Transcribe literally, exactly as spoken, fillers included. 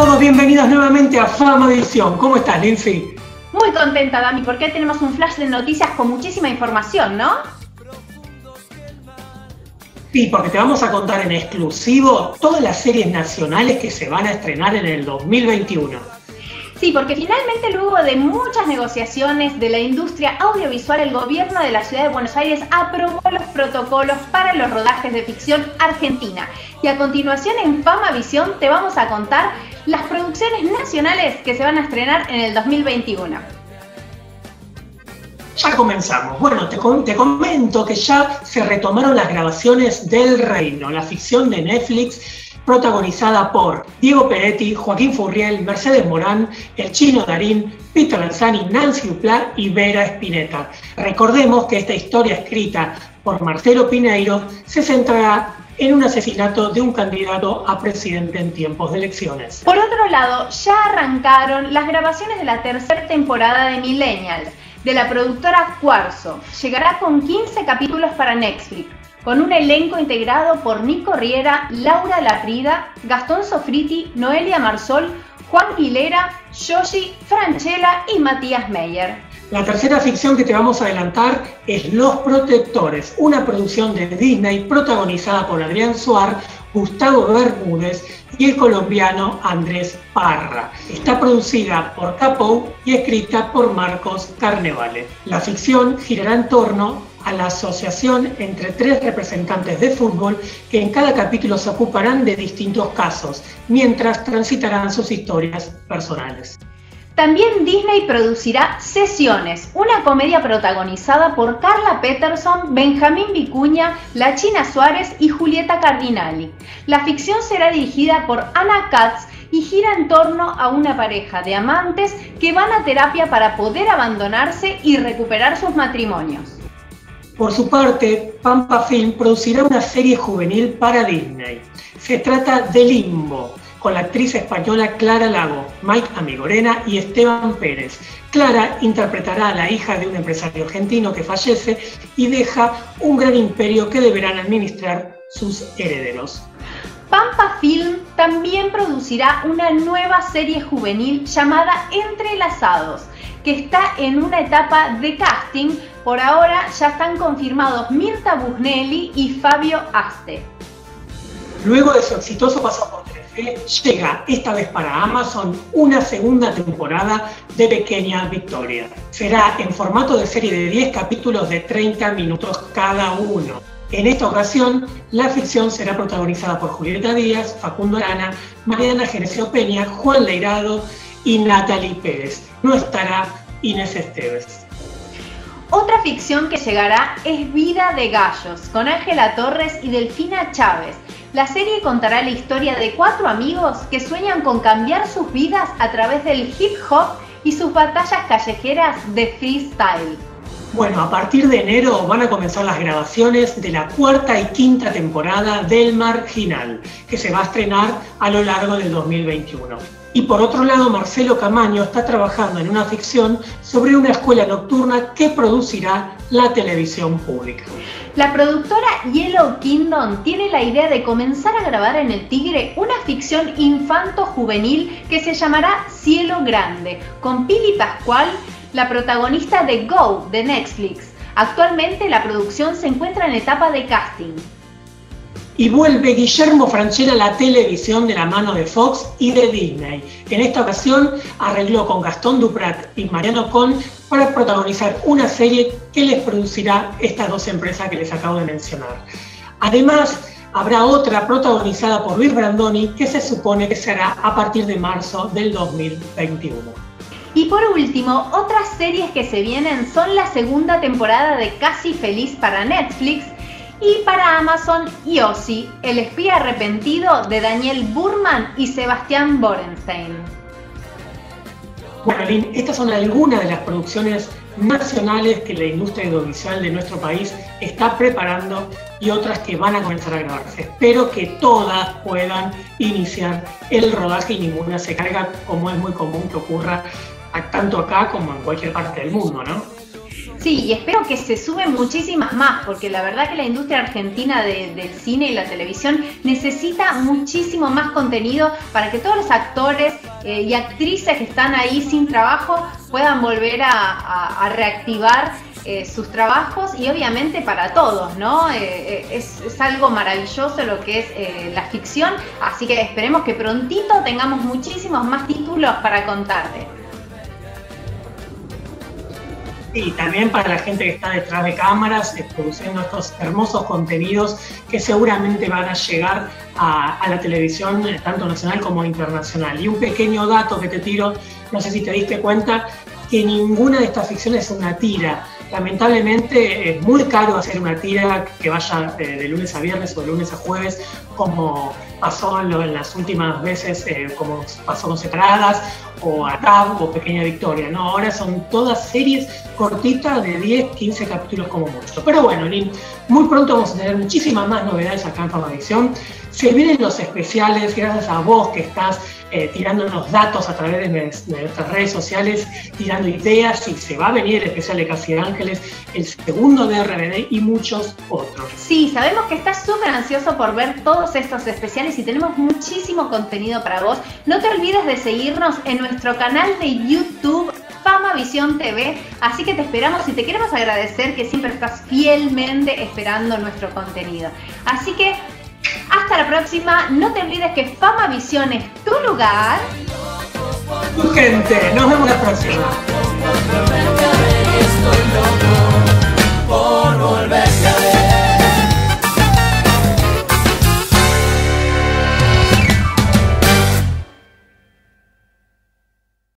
todos, bienvenidos nuevamente a Fama Visión. ¿Cómo estás, Lindsay? Muy contenta, Dami, porque hoy tenemos un flash de noticias con muchísima información, ¿no? Sí, porque te vamos a contar en exclusivo todas las series nacionales que se van a estrenar en el dos mil veintiuno. Sí, porque finalmente luego de muchas negociaciones de la industria audiovisual, el gobierno de la ciudad de Buenos Aires aprobó los protocolos para los rodajes de ficción argentina. Y a continuación en Fama Visión te vamos a contar las producciones nacionales que se van a estrenar en el dos mil veintiuno. Ya comenzamos. Bueno, te, te comento que ya se retomaron las grabaciones del Reino, la ficción de Netflix, protagonizada por Diego Peretti, Joaquín Furriel, Mercedes Morán, el Chino Darín, Peter Lanzani, Nancy Duplá y Vera Spinetta. Recordemos que esta historia escrita por Marcelo Pineiro se centrará en un asesinato de un candidato a presidente en tiempos de elecciones. Por otro lado, ya arrancaron las grabaciones de la tercera temporada de Millennials, de la productora Cuarzo. Llegará con quince capítulos para Netflix, con un elenco integrado por Nico Riera, Laura Larrida, Gastón Sofriti, Noelia Marsol, Juan Guilera, Yoshi, Franchella y Matías Meyer. La tercera ficción que te vamos a adelantar es Los Protectores, una producción de Disney protagonizada por Adrián Suar, Gustavo Bermúdez y el colombiano Andrés Parra. Está producida por Capou y escrita por Marcos Carnevale. La ficción girará en torno a la asociación entre tres representantes de fútbol que en cada capítulo se ocuparán de distintos casos, mientras transitarán sus historias personales. También Disney producirá Sesiones, una comedia protagonizada por Carla Peterson, Benjamín Vicuña, La China Suárez y Julieta Cardinali. La ficción será dirigida por Ana Katz y gira en torno a una pareja de amantes que van a terapia para poder abandonarse y recuperar sus matrimonios. Por su parte, Pampa Film producirá una serie juvenil para Disney. Se trata de Limbo, con la actriz española Clara Lago, Mike Amigorena y Esteban Pérez. Clara interpretará a la hija de un empresario argentino que fallece y deja un gran imperio que deberán administrar sus herederos. Pampa Film también producirá una nueva serie juvenil llamada Entrelazados, que está en una etapa de casting. Por ahora ya están confirmados Mirta Busnelli y Fabio Aste. Luego de su exitoso paso por Telefe, llega esta vez para Amazon una segunda temporada de Pequeña Victoria. Será en formato de serie de diez capítulos de treinta minutos cada uno. En esta ocasión, la ficción será protagonizada por Julieta Díaz, Facundo Arana, Mariana Genesio Peña, Juan Leirado y Natalie Pérez. No estará Inés Esteves. Otra ficción que llegará es Vida de Gallos, con Ángela Torres y Delfina Chávez. La serie contará la historia de cuatro amigos que sueñan con cambiar sus vidas a través del hip hop y sus batallas callejeras de freestyle. Bueno, a partir de enero van a comenzar las grabaciones de la cuarta y quinta temporada del Marginal, que se va a estrenar a lo largo del dos mil veintiuno. Y por otro lado, Marcelo Camaño está trabajando en una ficción sobre una escuela nocturna que producirá la televisión pública. La productora Yellow Kingdom tiene la idea de comenzar a grabar en El Tigre una ficción infanto-juvenil que se llamará Cielo Grande, con Pili Pascual, la protagonista de Go de Netflix. Actualmente la producción se encuentra en etapa de casting. Y vuelve Guillermo Franchella a la televisión de la mano de Fox y de Disney. En esta ocasión arregló con Gastón Duprat y Mariano Con para protagonizar una serie que les producirá estas dos empresas que les acabo de mencionar. Además, habrá otra protagonizada por Luis Brandoni que se supone que será a partir de marzo del dos mil veintiuno. Y por último, otras series que se vienen son la segunda temporada de Casi Feliz para Netflix, y para Amazon, Yossi, el espía arrepentido de Daniel Burman y Sebastián Borenstein. Bueno, Lynn, estas son algunas de las producciones nacionales que la industria audiovisual de nuestro país está preparando y otras que van a comenzar a grabarse. Espero que todas puedan iniciar el rodaje y ninguna se caiga, como es muy común que ocurra tanto acá como en cualquier parte del mundo, ¿no? Sí, y espero que se sumen muchísimas más, porque la verdad que la industria argentina de, del cine y la televisión necesita muchísimo más contenido para que todos los actores eh, y actrices que están ahí sin trabajo puedan volver a, a, a reactivar eh, sus trabajos, y obviamente para todos, ¿no? Eh, es, es algo maravilloso lo que es eh, la ficción, así que esperemos que prontito tengamos muchísimos más títulos para contarte. Y también para la gente que está detrás de cámaras, eh, produciendo estos hermosos contenidos que seguramente van a llegar a, a la televisión, eh, tanto nacional como internacional. Y un pequeño dato que te tiro, no sé si te diste cuenta, que ninguna de estas ficciones es una tira. Lamentablemente es muy caro hacer una tira que vaya eh, de lunes a viernes o de lunes a jueves, como pasó en, lo, en las últimas veces, eh, como pasó con Separadas, o A T A B, o Pequeña Victoria, ¿no? Ahora son todas series cortitas de diez, quince capítulos como mucho. Pero bueno, Lin, muy pronto vamos a tener muchísimas más novedades acá en Famavisión. Se vienen los especiales, gracias a vos que estás eh, tirándonos datos a través de, de nuestras redes sociales, tirando ideas, y se va a venir el especial de Casi Ángeles, el segundo de R B D y muchos otros. Sí, sabemos que estás súper ansioso por ver todos estos especiales y tenemos muchísimo contenido para vos. No te olvides de seguirnos en nuestro canal de YouTube, Famavisión T V, así que te esperamos y te queremos agradecer que siempre estás fielmente esperando nuestro contenido. Así que hasta la próxima, no te olvides que Famavisión es tu lugar. Tu gente, nos vemos la próxima.